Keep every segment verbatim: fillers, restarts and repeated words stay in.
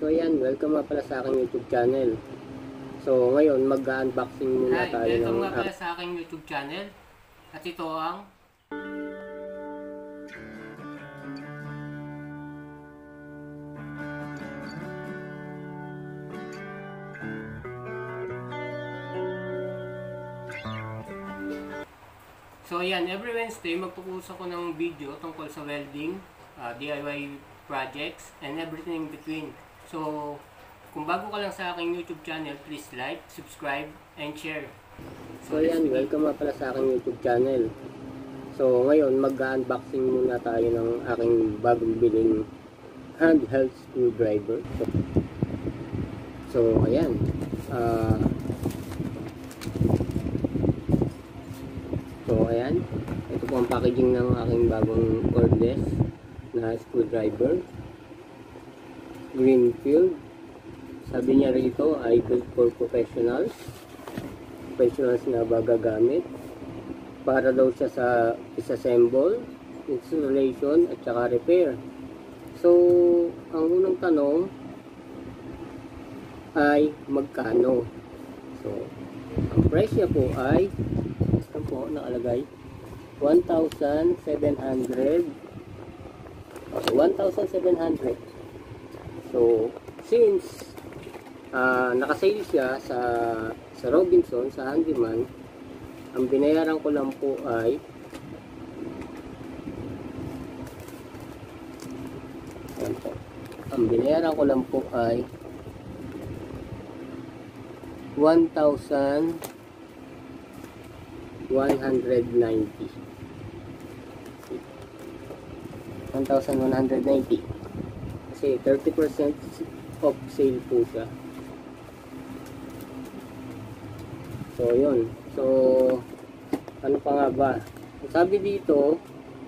So yan, welcome nga pala sa aking YouTube channel. So ngayon, mag-unboxing muna Hi, tayo welcome ng nga pala sa aking YouTube channel. At ito ang So ayan, every Wednesday magpupuso ako ng video tungkol sa welding, uh, D I Y projects, and everything in between. So, kung bago ka lang sa aking YouTube channel, please like, subscribe, and share. So yan, welcome nga pala sa aking YouTube channel. So ngayon, mag-unboxing muna tayo ng aking bagong biling handheld screwdriver. So, so ayan. Uh, so ayan. Ito po ang packaging ng aking bagong cordless na screwdriver. Greenfield. Sabi niya rito ay built for professionals. Professionals na ba gagamit. Para daw siya sa disassemble, installation, at saka repair. So, ang unang tanong ay magkano? So, ang price niya po ay ito po nakalagay one thousand seven hundred. Okay, one thousand seven hundred. So, since uh, naka-sale siya sa sa Robinson, sa Handyman, ang binayaran ko lang po ay po, ang binayaran ko lang po ay one thousand one hundred ninety. one thousand one hundred ninety. Kasi thirty percent off sale po siya. So, yun. So, ano pa nga ba? Sabi dito,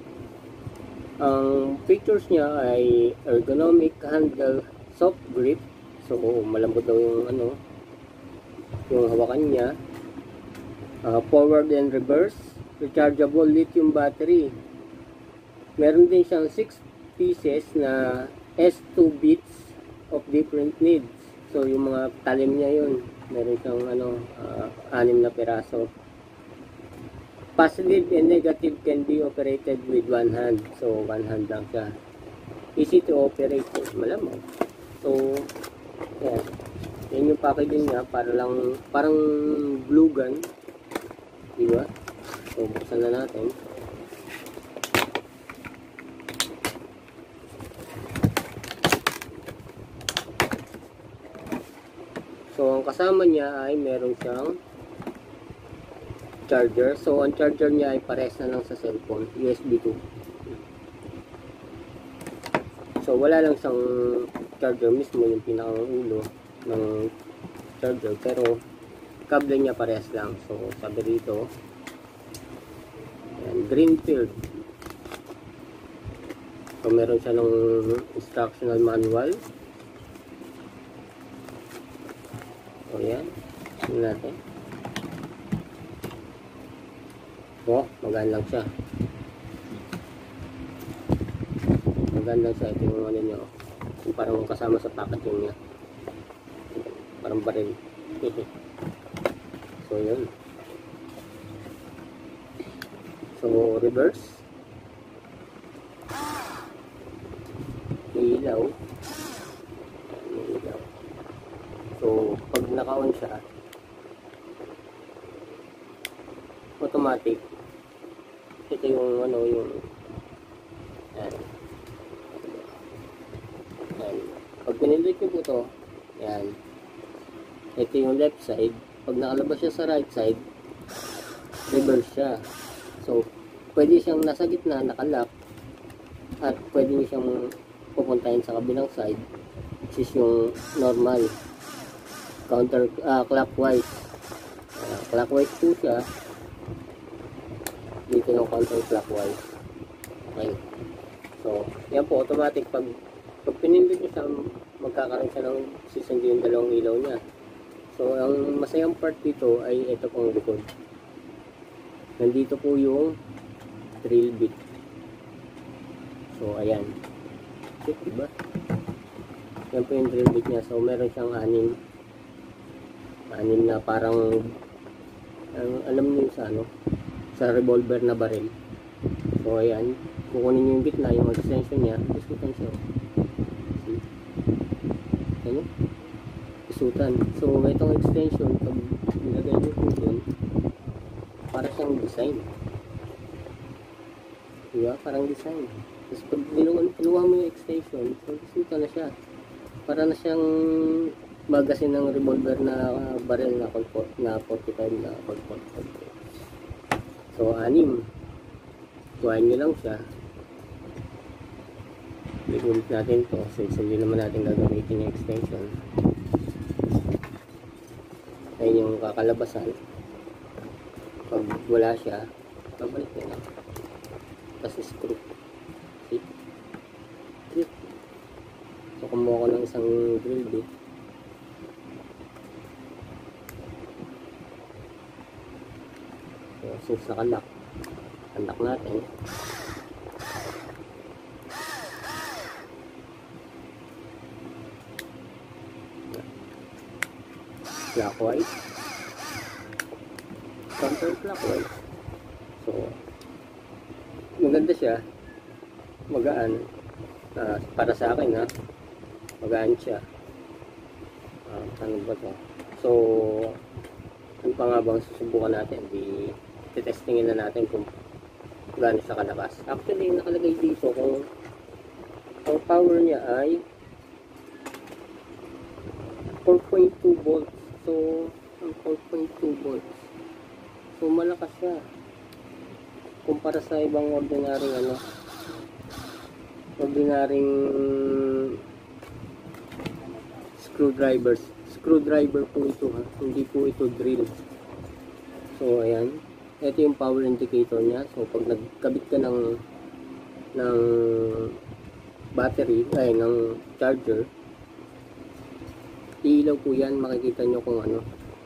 ang features niya ay ergonomic handle, soft grip. So, malambot daw yung ano, yung hawakan niya. Uh, forward and reverse. Rechargeable lithium battery. Meron din siyang six pieces na S two bits of different needs. So, yung mga talim niya yun. Meron siyang ano, uh, anim na piraso. Positive and negative can be operated with one hand. So, one hand lang siya. Easy to operate. Malamang. So, yan. Yan yung packaging niya. Para lang, parang glue gun. Diba? So, buksan na natin. So, ang kasama niya ay meron siyang charger. So, ang charger niya ay pares na lang sa cellphone. U S B two. So, wala lang siyang charger mismo, yung pinakang ulo ng charger. Pero, kable niya pares lang. So, sabi rito, yan, Greenfield. So, meron siya ng instructional manual. So, yan. Tingnan natin. Oh, magaan lang siya. Magaan lang siya. Ito yung ano niya. Yung parang kasama sa packaging niya. Parang baril. So, yun. So, reverse. May ilaw. May ilaw. So, pag naka-on siya, automatic. Ito yung ano, yung yan. Yan. Pag pinindot nyo po ito, yan. Ito yung left side. Pag nakalabas siya sa right side, reverse siya. So, pwede siyang nasa gitna, nakalock. At pwede nyo siyang pupuntahin sa kabilang side, which is yung normal. Counter uh, clockwise. Uh, clockwise po siya. Dito yung counter clockwise. Okay. So, yan po automatic pag pag pinindot niyo siya, magkakaroon siya ng sisindi yung dalawang ilaw niya. So, ang masayang part dito ay ito pong likod. Nandito po yung drill bit. So, ayan. Diba? Yan po yung drill bit niya. So meron siyang anim. Anim na parang ang alam niyo sa ano, sa revolver na baril. So ayan, kukunin niyo yung gitna, yung extension niya, isutan siya. See? Ano? Isutan. So itong extension, pag nilagay niyo po dun, para siyang design. Diba? Parang design. Tapos pag pinuha mo yung extension, so isutan na siya. Para na siyang magasin ng revolver na uh, barrel na Colt na forty-five na Colt. So anim. Kuhain nyo lang siya. I-ulit natin to. So hindi naman natin gagamitin yung extension. Ayun yung kakalabasan. Pag wala siya, babalik nyo lang. Tapos screw. See? See? So kumuha ko ng isang drill bit. So since nakalak, kandak natin. Clockwise, counterclockwise. So maganda siya, magaan. Uh, para sa akin ha, magaan siya. Uh, ano ba to? So ano pa nga bang susubukan natin? Di testingin na natin kung gaano siya kalakas. Actually nakalagay dito kung ang power niya ay four point two volts. So ang four point two volts, so malakas siya kumpara sa ibang ordinaryong ano, ordinaryong screwdrivers. Screwdriver po ito ha, hindi po ito drill. So ayan, ito yung power indicator niya. So pag nagkabit ka ng ng battery ay ng charger, iilaw po yan. Makikita nyo kung ano,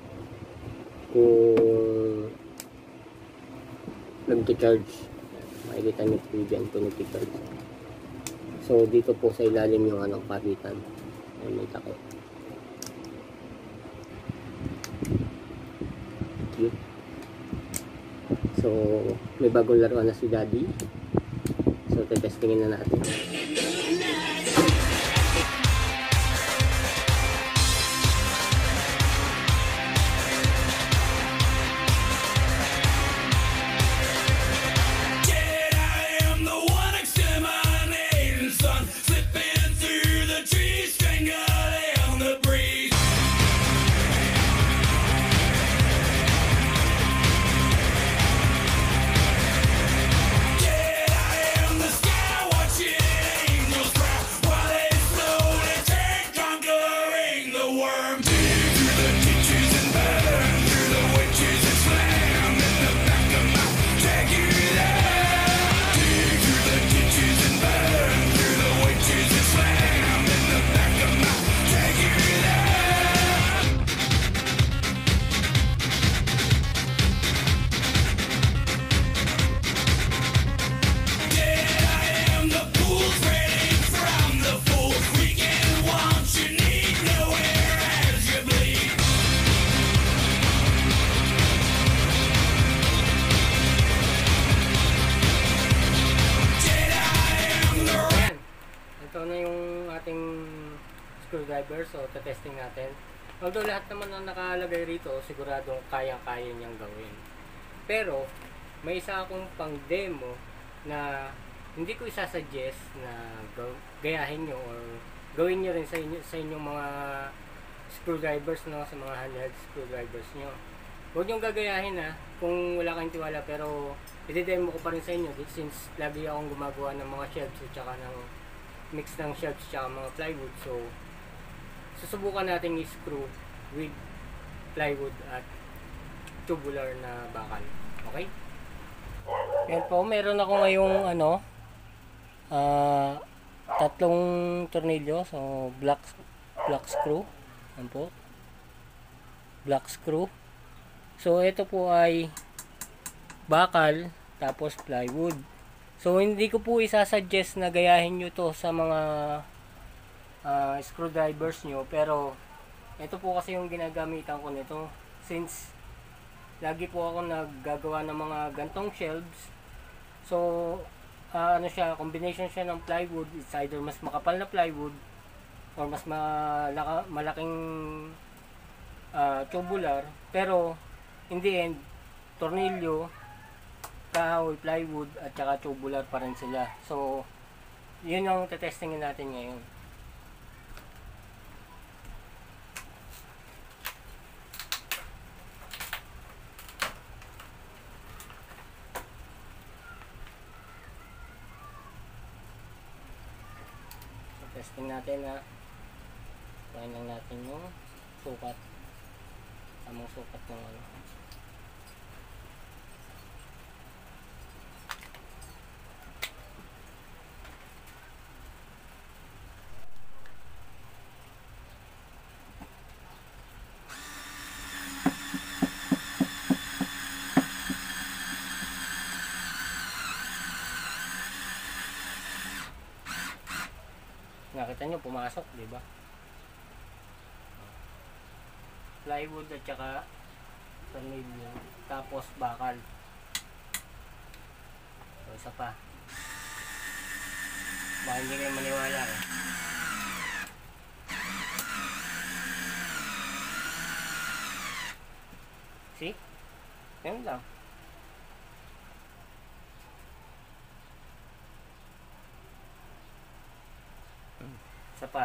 kung nagcha-charge. Makikita nyo po dyan kung nagcha-charge. So dito po sa ilalim yung ano, pagitan. Ayan, may takip. So may bagong laruan na si Daddy. So tetestingin na natin. Screwdriver, so testing natin. Although lahat naman ang nakalagay rito, siguradong kayang-kaya niyang gawin. Pero may isa akong pang demo na hindi ko isasuggest na gayahin nyo or gawin nyo rin sa, inyo, sa inyong mga screwdrivers, no, sa mga handheld screwdrivers nyo. Huwag nyo gagayahin ha, kung wala kayong tiwala, pero i-demo ko pa rin sa inyo since lagi akong gumagawa ng mga shelves at saka ng mix ng shelves at saka mga plywood. So susubukan natin i-screw with plywood at tubular na bakal. Okay? Yan po, meron ako ngayong ano, uh, tatlong tornilyo. So black black screw. Yan po. Black screw. So ito po ay bakal tapos plywood. So hindi ko po isasuggest na gayahin nyo to sa mga uh, screwdrivers nyo. Pero ito po kasi yung ginagamitan ko nito, since lagi po ako naggagawa ng mga gantong shelves. So uh, ano siya, combination siya ng plywood. It's either mas makapal na plywood or mas malaka, malaking uh, tubular, pero in the end tornilyo, kahoy, plywood at saka tubular pa rin sila. So yun yung tetestingin natin ngayon. So testing natin na kuhain lang natin yung sukat, tamang sukat ng ano. Nakita nyo, pumasok, di ba? Plywood at saka tornilyo, tapos bakal. So, isa pa. Baka hindi kayo maniwala eh. See? Yan lang. Isa pa.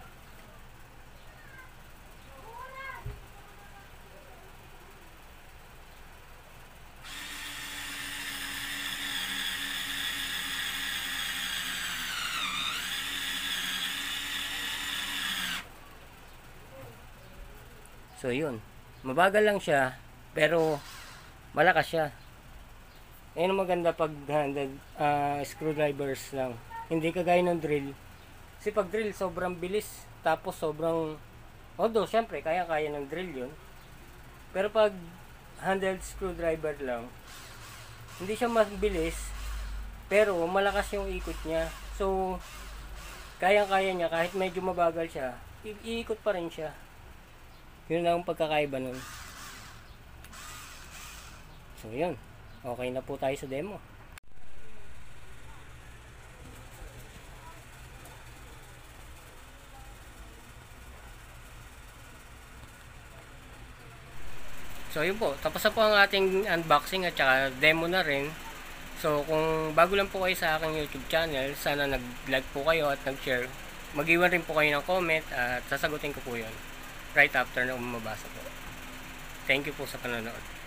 So yun, mabagal lang siya pero malakas siya. Ayun ang maganda pag handled uh, screwdrivers lang, hindi kagaya ng drill. Kasi pag drill sobrang bilis, tapos sobrang, although syempre kaya kaya ng drill yun, pero pag handled screwdriver lang, hindi siya mas bilis pero malakas yung ikot niya. So kaya kaya niya kahit medyo mabagal siya, iikot pa rin siya. Yun lang ang pagkakaiba nun. So yun, okay na po tayo sa demo. So yun po, tapos na po ang ating unboxing at saka demo na rin. So kung bago lang po kayo sa aking YouTube channel, sana nag-like po kayo at nag-share. Mag-iwan rin po kayo ng comment at sasagutin ko po yun right after na mabasa po. Thank you po sa panonood.